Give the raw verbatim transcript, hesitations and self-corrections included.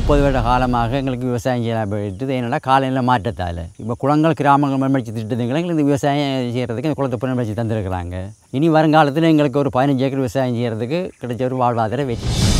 முப்பது வருட காலமாக எங்களுக்கு விவசாயம் செய்யலாம் போயிட்டு என்னென்னா காலையில் மாற்றத்தால் இப்போ குளங்கள் கிராமங்கள் மேம்படுத்தி திட்டத்துங்களை எங்களுக்கு விவசாயம் செய்கிறதுக்கு இந்த குளத்தை மேம்படுத்தி தந்துருக்குறாங்க. இனி வருங்காலத்தில் எங்களுக்கு ஒரு பதினஞ்சு ஏக்கர் விவசாயம் செய்கிறதுக்கு கிடைச்ச ஒரு வாழ்வாதார வெற்றி.